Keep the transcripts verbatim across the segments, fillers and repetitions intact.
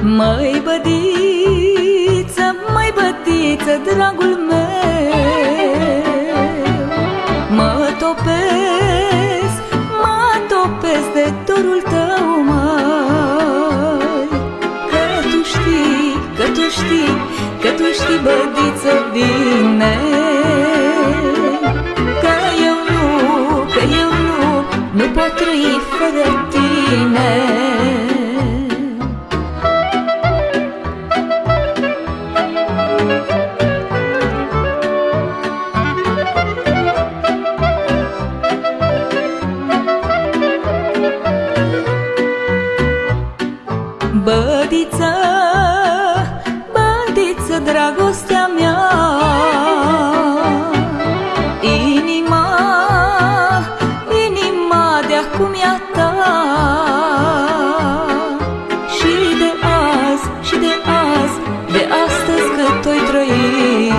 Măi bădiță, măi bădiță, dragul meu, mă topesc, mă topesc de dorul tău, măi. Că tu știi, că tu știi, că tu știi, bădiță, bine, că eu nu, că eu nu, nu pot trăi fără tine. Bădiță, bădiță, dragostea mea, inima, inima de-acum e a ta. Și de azi, și de azi, de astăzi cât o-i trăi,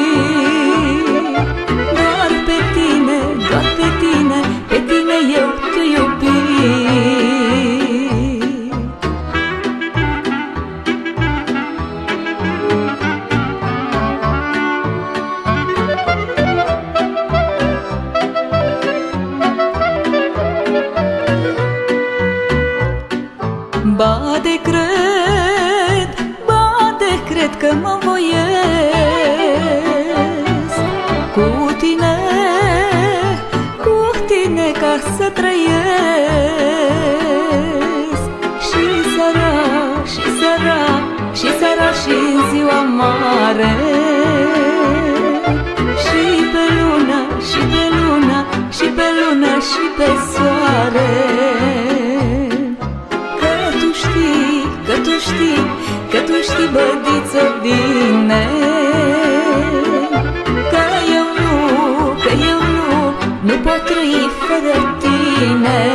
doar pe tine, doar pe tine, pe tine eu te iubi. Ba de cred, ba de cred că mă voiesc cu tine, cu tine ca să trăiesc. Și seara, și seara, și seara și în ziua mare, și pe lună, și pe lună, și pe lună, și pe soare. Că tu știi, că tu știi, bădiță, bine, că eu nu, că eu nu, nu pot trăi fără tine.